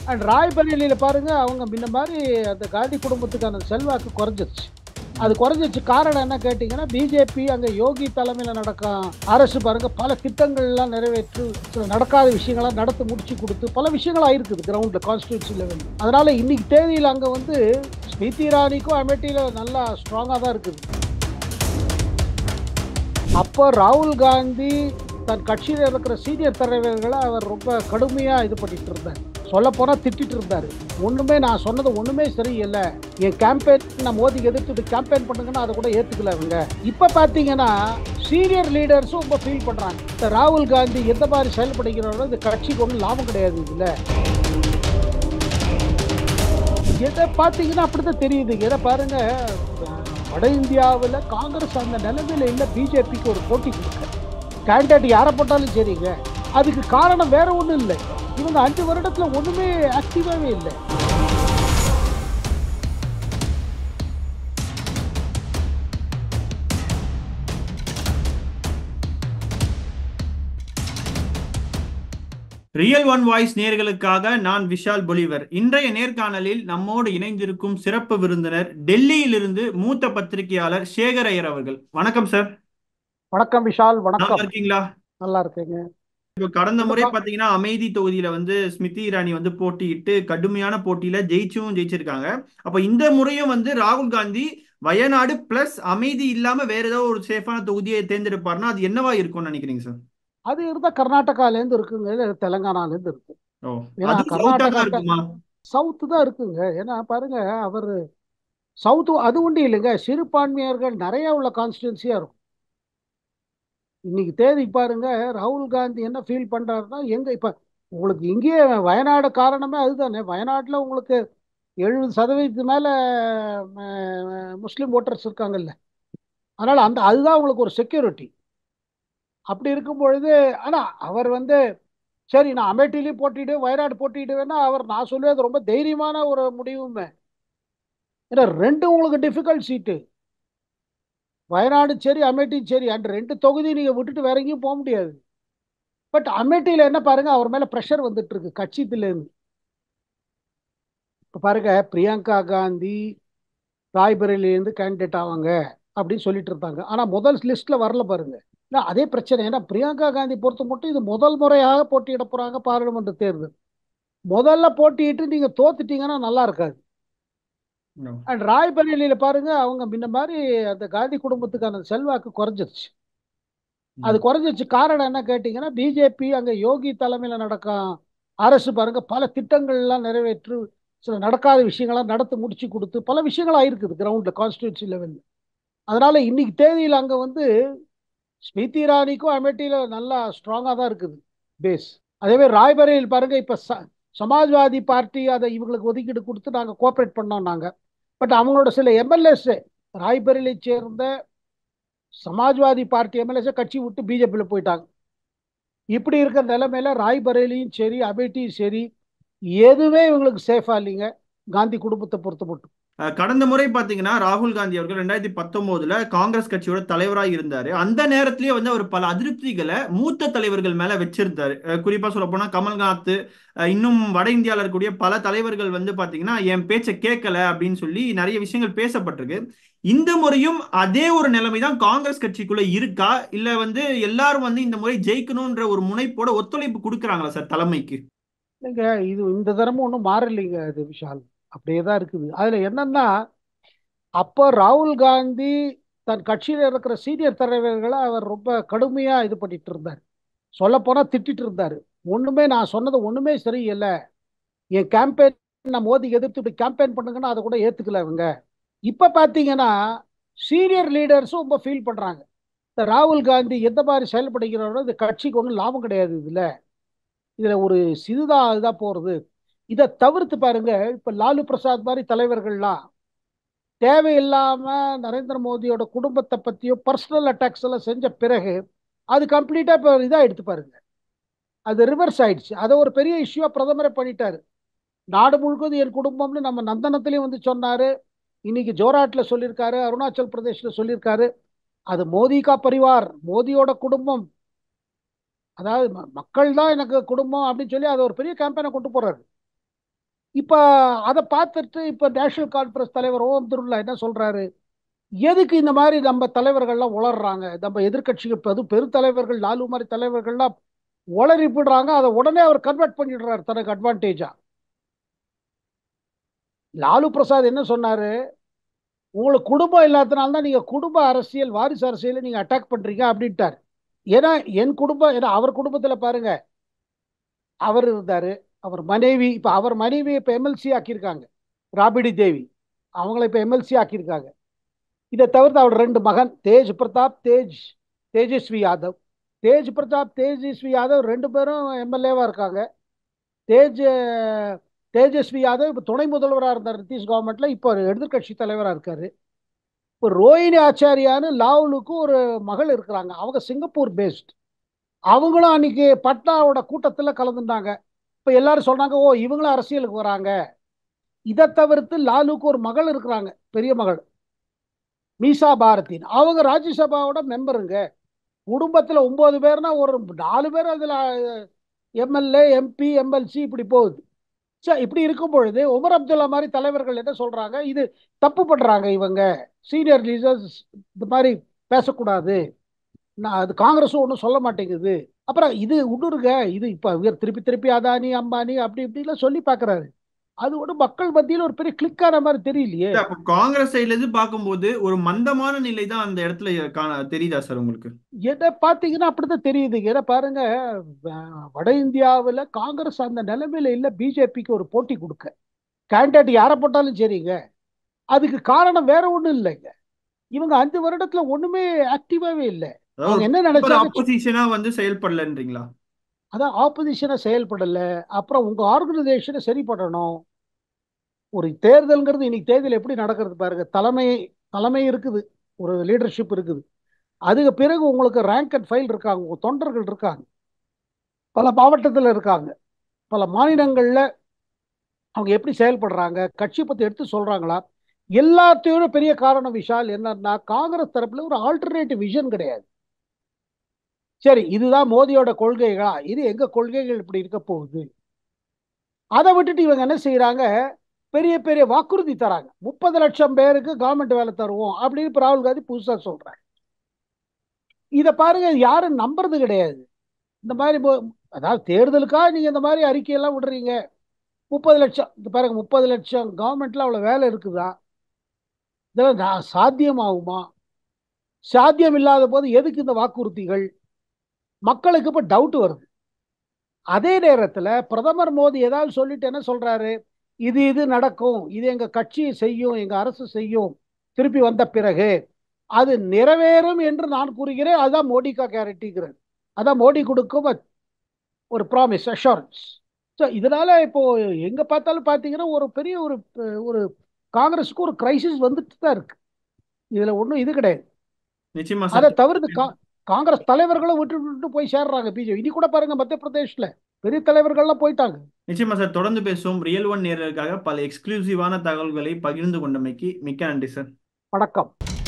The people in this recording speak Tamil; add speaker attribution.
Speaker 1: அண்ட் ராய்பரேலியில் பாருங்க, அவங்க முன்ன மாதிரி அந்த காந்தி குடும்பத்துக்கான செல்வாக்கு குறைஞ்சிருச்சு. அது குறைஞ்சிருச்சு. காரணம் என்ன கேட்டிங்கன்னா, பிஜேபி அங்கே யோகி தலைமையில் நடக்கும் அரசு பாருங்க பல திட்டங்கள்லாம் நிறைவேற்றி சில நடக்காத விஷயங்கள்லாம் நடத்தி முடிச்சு கொடுத்து பல விஷயங்கள் ஆயிருக்குது கிரவுண்டில் கான்ஸ்டியூன்சி லெவல். அதனால இன்னைக்கு தேதியில் அங்கே வந்து ஸ்மிருதி இரானிக்கும் அமேட்டியில் நல்லா ஸ்ட்ராங்காக தான் இருக்குது. அப்போ ராகுல் காந்தி தன் கட்சியில் இருக்கிற சீனியர் தலைவர்களை அவர் ரொம்ப கடுமையாக இது பண்ணிட்டு இருந்தார். சொல்லப்போனால் திட்டிட்டு இருந்தார். நான் சொன்னது ஒன்றுமே சரியில்லை, என் கேம்பெயின் நான் மோதிக்கு எதிர்த்து கேம்பெயின் பண்ணுங்கன்னா அதை கூட ஏற்றுக்கல அவங்க. இப்போ பார்த்தீங்கன்னா சீனியர் லீடர்ஸும் ரொம்ப ஃபீல் பண்ணுறாங்க, இந்த ராகுல் காந்தி எந்த மாதிரி செயல்படுகிறாரோ இந்த கட்சிக்கு ஒன்றும் லாபம் கிடையாது. இதில் எதை பார்த்தீங்கன்னா அப்படித்தான் தெரியுது. எதை பாருங்க, வட இந்தியாவில் காங்கிரஸ் அந்த நிலைமையில் இல்லை, பிஜேபிக்கு ஒரு போட்டி கொடுக்க கேண்டிடேட் யாரை போட்டாலும் சரிங்க. அதுக்கு காரணம் வேற ஒன்றும் இல்லை, இவங்க 5 வருடத்தில் ஒன்றுமே ஆக்டிவாகவே இல்லை.
Speaker 2: ரியல் ஒன் வாய்ஸ் நேயர்களுக்காக நான் விஷால் பொலிவர். இன்றைய நேர்காணலில் நம்மோடு இணைந்திருக்கும் சிறப்பு விருந்தினர் டெல்லியிலிருந்து மூத்த பத்திரிகையாளர் சேகர் ஐயர் அவர்கள். வணக்கம் சார்.
Speaker 1: வணக்கம் விஷால். வணக்கம்.
Speaker 2: இருக்கீங்களா?
Speaker 1: நல்லா இருக்கேங்க.
Speaker 2: இப்போ கடந்த முறை பாத்தீங்கன்னா அமேதி தொகுதியில ஸ்மிருதி இரானி போட்டியிட்டு கடுமையான போட்டியில ஜெயிச்சிருக்காங்க. அப்ப இந்த முறையும் ராகுல் காந்தி வயநாடு பிளஸ் அமேதி இல்லாம வேற ஏதாவது ஒரு சேஃபான தொகுதியை தேர்ந்தெடுப்பார்னா அது என்னவா இருக்கும்னு நினைக்கிறீங்க சார்?
Speaker 1: அது இருந்தால் கர்நாடகாலேருந்து இருக்குங்க, இல்லை தெலுங்கானாலேருந்து இருக்கு. ஏன்னா கர்நாடகா சவுத்து தான் இருக்குங்க. ஏன்னா பாருங்க, அவர் சவுத்து அது ஒன்றும் இல்லைங்க, சிறுபான்மையர்கள் நிறைய உள்ள கான்ஸ்டிடுவன்சியா இருக்கும். இன்னைக்கு தேதி பாருங்க, ராகுல் காந்தி என்ன ஃபீல் பண்றாருன்னா, எங்க இப்ப உங்களுக்கு இங்கேயே வயநாடு காரணமே அதுதானே. வயநாட்டில் உங்களுக்கு 70% மேல முஸ்லீம் ஓட்டர்ஸ் இருக்காங்கல்ல. அதனால அதுதான் உங்களுக்கு ஒரு செக்யூரிட்டி. அப்படி இருக்கும் பொழுது, ஆனா அவர் சரி நான் அமேட்டிலையும் போட்டிட்டு வயநாடு போட்டிடுவேன்னா நான் சொல்லுவது ரொம்ப தைரியமான ஒரு முடிவுமே. ஏன்னா ரெண்டும் உங்களுக்கு டிஃபிகல்ட் சீட்டு, வயநாடு சரி அமேட்டியும் சரி. அந்த 2 தொகுதி நீங்க விட்டுட்டு வேற எங்கேயும் போக முடியாது. பட் அமேட்டியில் என்ன பாருங்க, அவர் மேல ப்ரெஷர் வந்துட்டு இருக்கு கட்சியிலேருந்து. இப்போ பாருங்க, பிரியங்கா காந்தி ராய்பரேலியிலேருந்து கேண்டிடேட் ஆவாங்க அப்படின்னு சொல்லிட்டு இருந்தாங்க. ஆனால் முதல் லிஸ்ட்ல வரல பாருங்க. இல்லை அதே பிரச்சனை. ஏன்னா பிரியங்கா காந்தி பொறுத்த மட்டும் இது முதல் முறையாக போட்டியிட போறாங்க பாராளுமன்ற தேர்தல். முதல்ல போட்டியிட்டு நீங்க தோத்துட்டீங்கன்னா நல்லா இருக்காது. அண்ட் ராய்பரேலியில் பாருங்க, அவங்க முன்ன மாதிரி அந்த காந்தி குடும்பத்துக்கான செல்வாக்கு குறைஞ்சிருச்சு. அது குறைஞ்சிருச்சு. காரணம் என்ன கேட்டீங்கன்னா, பிஜேபி அங்கே யோகி தலைமையில் நடக்கும் அரசு பாருங்க பல திட்டங்கள்லாம் நிறைவேற்றி சில நடக்காத விஷயங்கள்லாம் நடத்தி முடிச்சு கொடுத்து பல விஷயங்கள் ஆயிருக்குது கிரவுண்டில் கான்ஸ்டியூன்சி லெவலில். அதனால இன்னைக்கு தேதியில் அங்கே ஸ்மிருதி இரானிக்கும் அமேட்டியில் நல்லா ஸ்ட்ராங்காக தான் இருக்குது பேஸ். அதேமாதிரி ராய்பரேலியில் பாருங்க, இப்போ சமாஜ்வாதி பார்ட்டி அதை இவங்களுக்கு ஒதுக்கீடு கொடுத்து நாங்கள் கோஆப்ரேட் பண்ணோம் நாங்கள். பட் அவங்களோட சில எம்எல்ஏஸ் ராய்பரேலியை சேர்ந்த சமாஜ்வாதி பார்ட்டி எம்எல்ஏஸை கட்சி விட்டு பிஜேபியில் போயிட்டாங்க. இப்படி இருக்கிற நிலைமையில ராய்பரேலியும் சரி அமேட்டியும் சரி எதுவுமே இவங்களுக்கு சேஃபா இல்லைங்க காந்தி குடும்பத்தை பொறுத்த மட்டும்.
Speaker 2: கடந்த முறை பாத்தீங்கன்னா ராகுல் காந்தி அவர்கள் 2019 காங்கிரஸ் கட்சியோட தலைவராக இருந்தாரு. அந்த நேரத்திலேயே அவர் பல அதிருப்திகளை மூத்த தலைவர்கள் மேல வச்சிருந்தாரு. குறிப்பா சொல்ல போனா கமல்நாத், இன்னும் வட இந்தியாவில் இருக்கக்கூடிய பல தலைவர்கள் பாத்தீங்கன்னா என் பேச்சை கேட்கல அப்படின்னு சொல்லி நிறைய விஷயங்கள் பேசப்பட்டிருக்கு. இந்த முறையும் அதே ஒரு நிலைமைதான் காங்கிரஸ் கட்சிக்குள்ள இருக்கா, இல்ல எல்லாரும் இந்த முறை ஜெயிக்கணும்ன்ற ஒரு முனைப்போட ஒத்துழைப்பு கொடுக்குறாங்களா சார் தலைமைக்கு?
Speaker 1: இல்லைங்க, இது இந்த தரமும் ஒன்றும் மாறலைங்க. அது விஷால் அப்படியே தான் இருக்குது. அதுல என்னன்னா, அப்போ ராகுல் காந்தி தன் கட்சியில் இருக்கிற சீனியர் தலைவர்களை அவர் ரொம்ப கடுமையா இது பண்ணிட்டு இருந்தார். சொல்லப்போனா திட்டிட்டு இருந்தார். நான் சொன்னது ஒண்ணுமே சரியில்லை, என் கேம்பெயின் நான் மோதிக்கு எதிர்த்து கேம்பெயின் பண்ணுங்கன்னா அதை கூட ஏத்துக்கல அவங்க. இப்ப பாத்தீங்கன்னா சீனியர் லீடர்ஸும் ரொம்ப ஃபீல் பண்றாங்க, இந்த ராகுல் காந்தி எந்த மாதிரி செயல்படுகிறாரோ இந்த கட்சிக்கு ஒன்றும் லாபம் கிடையாது. இதுல ஒரு சிறுதான் இதுதான் போறது. இதை தவிர்த்து பாருங்க, இப்ப லாலு பிரசாத் மாதிரி தலைவர்கள்லாம் தேவையில்லாம நரேந்திர மோடியோட குடும்பத்தை பத்தியோ பர்சனல் அட்டாக்ஸ் எல்லாம் செஞ்ச பிறகு அது கம்ப்ளீட்டா இப்ப இதா எடுத்து பாருங்க, அது ரிவர்ஸ் ஆயிடுச்சு. அதை ஒரு பெரிய இஷ்யூவா பிரதமரே பண்ணிட்டாரு. நாடு முழுவதும் என் குடும்பம்னு நம்ம நந்தனத்திலையும் சொன்னாரு, இன்னைக்கு ஜோராட்ல சொல்லியிருக்காரு, அருணாச்சல் பிரதேஷ்ல சொல்லியிருக்காரு. அது மோதி கா பரிவார், மோதியோட குடும்பம், அதாவது மக்கள் தான் எனக்கு குடும்பம் அப்படின்னு சொல்லி அதை ஒரு பெரிய கேம்பெயினை கொண்டு போறாரு. இப்ப அதை பார்த்துட்டு இப்ப நேஷனல் கான்ஃபரன்ஸ் தலைவர் ஓம் பிர்லா என்ன சொல்றாரு, எதுக்கு இந்த மாதிரி நம்ம தலைவர்கள்லாம் உளறாங்க, நம்ம எதிர்க்கட்சிகள் அது பெருந்தலைவர்கள் லாலு மாதிரி தலைவர்கள்லாம் உளறி விடுறாங்க, அதை உடனே அவர் கன்வெர்ட் பண்ணிடுறாரு தனக்கு அட்வான்டேஜா. லாலு பிரசாத் என்ன சொன்னாரு, உங்களுக்கு குடும்பம் இல்லாதனால தான் நீங்க குடும்ப அரசியல் வாரிசு அரசியலை நீங்க அட்டாக் பண்றீங்க அப்படின்ட்டார். ஏன்னா என் குடும்பம், ஏன்னா அவர் குடும்பத்துல பாருங்க, அவர் இருந்தாரு, அவர் மனைவி, இப்ப அவர் மனைவி இப்ப எம்எல்சி ஆக்கியிருக்காங்க, ராபிடி தேவி, அவங்கள இப்ப எம்எல்சி ஆக்கியிருக்காங்க. இதை தவிர்த்து அவர் ரெண்டு மகன் தேஜ் பிரதாப், தேஜஸ்வி யாதவ். தேஜ் பிரதாப், தேஜஸ்வி யாதவ் ரெண்டு பேரும் எம்எல்ஏவா இருக்காங்க. தேஜ் தேஜஸ்வி யாதவ் இப்ப துணை முதல்வராக இருந்தார் நிதிஷ் கவர்மெண்ட்ல, இப்போ எதிர்கட்சி தலைவராக இருக்காரு. இப்போ ரோஹிணி ஆச்சாரியான்னு லாவலுக்கு ஒரு மகள் இருக்கிறாங்க, அவங்க சிங்கப்பூர் பேஸ்ட். அவங்களும் அன்னைக்கு பட்னாவோட கூட்டத்தில் கலந்துட்டாங்க. இப்போ எல்லாரும் சொல்றாங்க, ஓ இவங்களும் அரசியலுக்கு வராங்க. இதை தவிர்த்து லாலுக்கு ஒரு மகள் இருக்கிறாங்க, பெரிய மகள் மீசா பாரதின், அவங்க ராஜ்யசபாவோட மெம்பருங்க. குடும்பத்தில் 9 பேர்னா ஒரு 4 பேர் அதில் எம்எல்ஏ எம்பி எம்எல்சி இப்படி போகுது. சரி, இப்படி இருக்கும் பொழுது உமர் அப்துல்லா மாதிரி தலைவர்கள் என்ன சொல்றாங்க, இது தப்பு பண்றாங்க இவங்க, சீனியர் லீடர்ஸ் இந்த மாதிரி பேசக்கூடாது, நான் அது காங்கிரஸும் ஒன்றும் சொல்ல மாட்டேங்குது. அப்புறம் இது உடுருங்க, இது இப்போ இவர் திருப்பி திருப்பி அதானி அம்பானி அப்படி இப்படிலாம் சொல்லி பார்க்குறாரு. அது ஒன்றும் மக்கள் மத்தியில் ஒரு பெரிய கிளிக்கான மாதிரி தெரியலையே.
Speaker 2: அப்போ காங்கிரஸ் சைட்ல இருந்து பார்க்கும்போது ஒரு மந்தமான நிலை தான் அந்த இடத்துல தெரியுதா சார் உங்களுக்கு?
Speaker 1: எதை பார்த்தீங்கன்னா அப்படிதான் தெரியுது. ஏன்னா பாருங்க, வட இந்தியாவில் காங்கிரஸ் அந்த நிலைமையில இல்லை பிஜேபிக்கு ஒரு போட்டி கொடுக்க. கேண்டிடேட் யாரை போட்டாலும் சரிங்க. அதுக்கு காரணம் வேற ஒன்றும் இல்லைங்க, இவங்க 5 வருடத்துல ஒண்ணுமே ஆக்டிவாவே இல்லை. அவங்க என்ன
Speaker 2: ஒரு
Speaker 1: நினைச்சாங்க,
Speaker 2: ஆப்போசிஷனா வந்து செயல்படலன்றீங்களா?
Speaker 1: அதான் ஆப்போசிஷனை செயல்படல. அப்புறம் உங்க ஆர்கனைசேஷனை சரி பண்ணணும். ஒரு தேர்தல்ங்கிறது, இன்னைக்கு தேர்தல் எப்படி நடக்கிறது பாருங்க, தலைமை தலைமை இருக்குது, ஒரு லீடர்ஷிப் இருக்குது, அதுக்கு பிறகு உங்களுக்கு ரேங்க் அண்ட் ஃபைல் இருக்காங்க, உங்க தொண்டர்கள் இருக்காங்க, பல மாவட்டத்தில் இருக்காங்க, பல மாநிலங்கள்ல அவங்க எப்படி செயல்படுறாங்க, கட்சி பத்தி எடுத்து சொல்றாங்களா. எல்லாத்தையும் பெரிய காரணம் விஷால் என்னன்னா, காங்கிரஸ் தரப்புல ஒரு ஆல்டர்னேட்டிவ் விஷன் கிடையாது. சரி, இதுதான் மோடியோட கொள்கைகளா, இது எங்க கொள்கைகள் இப்படி இருக்க போகுது. அதை விட்டுட்டு இவங்க என்ன செய்யறாங்க, பெரிய பெரிய வாக்குறுதி தராங்க, 30 லட்சம் பேருக்கு கவர்மெண்ட் வேலை தருவோம் அப்படின்னு இப்ப ராகுல் காந்தி புதுசா சொல்றாங்க. இதை பாருங்க, யாரும் நம்புறது கிடையாது. இந்த மாதிரி அதாவது தேர்தலுக்காக நீங்க இந்த மாதிரி அறிக்கையெல்லாம் விடுறீங்க. 30 லட்சம், இந்த பாருங்க 30 லட்சம் கவர்மெண்ட்ல அவ்வளவு வேலை இருக்குதா, இதெல்லாம் சாத்தியமாகுமா? சாத்தியம் இல்லாத போது எதுக்கு இந்த வாக்குறுதிகள்? மக்களுக்கு இப்ப டவுட் வருது. அதே நேரத்துல பிரதமர் மோடி ஏதாவது சொல்லிட்டு என்ன சொல்றாரு, இது இது நடக்கும், இது எங்க கட்சி செய்யும், எங்க அரசு செய்யும், திருப்பி வந்த பிறகு அது நிறைவேறும் என்று நான் கூறுகிறேன். அதுதான் மோடிக்கா கேரண்டிங்கிறது, அதான் மோடி கொடுக்கும் ஒரு ப்ராமிஸ் அஷூரன்ஸ். ஸோ இதனால இப்போ எங்க பார்த்தாலும் பார்த்தீங்கன்னா ஒரு பெரிய ஒரு காங்கிரஸுக்கு ஒரு கிரைசிஸ் வந்துட்டு தான் இருக்கு. இதுல ஒன்றும் இது கிடையாது.
Speaker 2: நிச்சயமா
Speaker 1: அதை
Speaker 2: சார்.
Speaker 1: தவிர்த்து காங்கிரஸ் தலைவர்களும் விட்டு விட்டு போய் சேர்றாங்க பிஜேபி. இனி கூட பாருங்க, மத்திய பிரதேஷ்ல பெரிய தலைவர்கள்லாம் போயிட்டாங்க.
Speaker 2: நிச்சயமா சார், தொடர்ந்து பேசுவோம். ரியல் ஒன் நேயர்களுக்காக பல எக்ஸ்க்ளூசிவான தகவல்களை பகிர்ந்து கொண்டமைக்கு மிக்க நன்றி சார்.
Speaker 1: வணக்கம்.